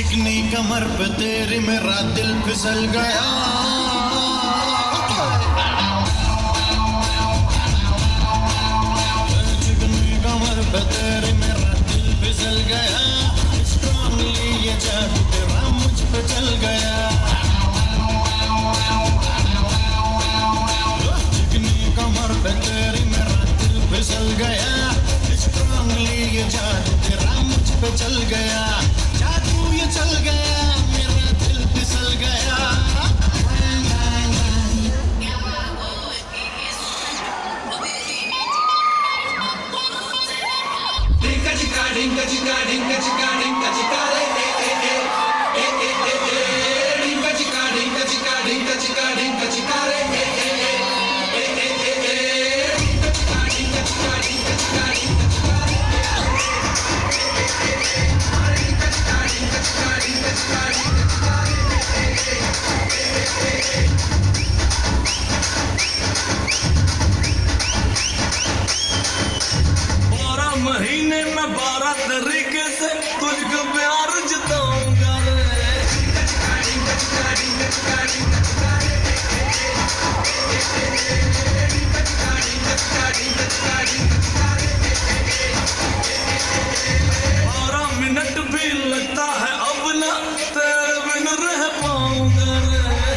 चिकनी कमर पे तेरी मेरा दिल फिसल गया। चिकनी कमर पे तेरी मेरा दिल फिसल गया। स्ट्रांगली ये जादू तेरा मुझ पे चल गया। चिकनी कमर पे तेरी मेरा दिल फिसल गया। स्ट्रांगली ये जादू तेरा मुझ पे चल गया। जादू ये चल गया, मेरा दिल फिसल गया। Dinka chika dinka chika dinka chika dinka chika re dinka chika dinka chika dinka chika dinka chika re महीने में 12 तरीके से तुझको प्यार जताऊंगा रे। 12 मिनट भी लगता है अब ना तेरे बिन रह पाऊंगा रे।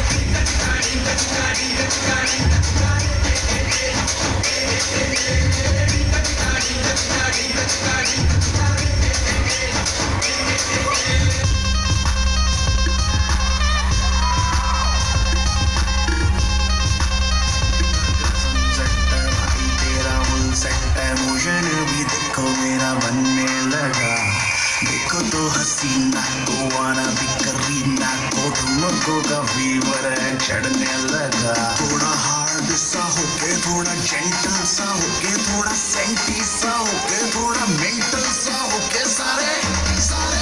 मेरा बनने लगा, देखो तो हसीना तो आना भी करीना को तुमको का फीवर है चढ़ने लगा। थोड़ा हार्ड सा होके, थोड़ा जेंटल सा होके, थोड़ा सेंटी सा होके, थोड़ा मेंटल सा होके, सारे सारे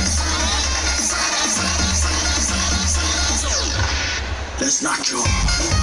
Let's not joke.